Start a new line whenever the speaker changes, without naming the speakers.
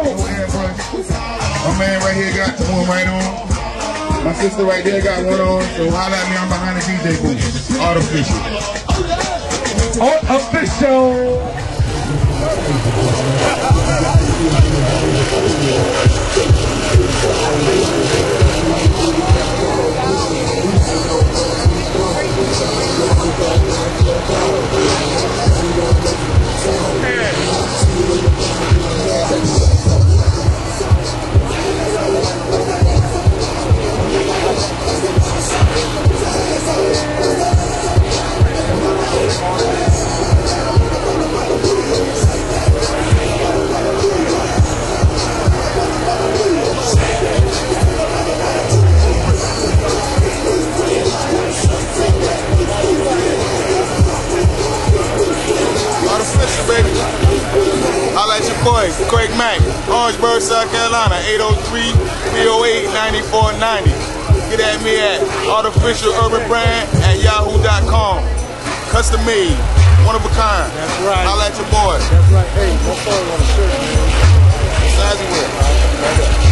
My man right here got one right on. My sister right there got one on. So holla at me, I'm behind the DJ booth. Artificial. Holla at your boy, Craig Mack, Orangeburg, South Carolina, 803-308-9490. Get at me at artificialurbanbrand@yahoo.com. Custom made, one of a kind.
That's right.
Holla at your boy.
That's right. Hey, my phone on the shirt, man.
Size you wear.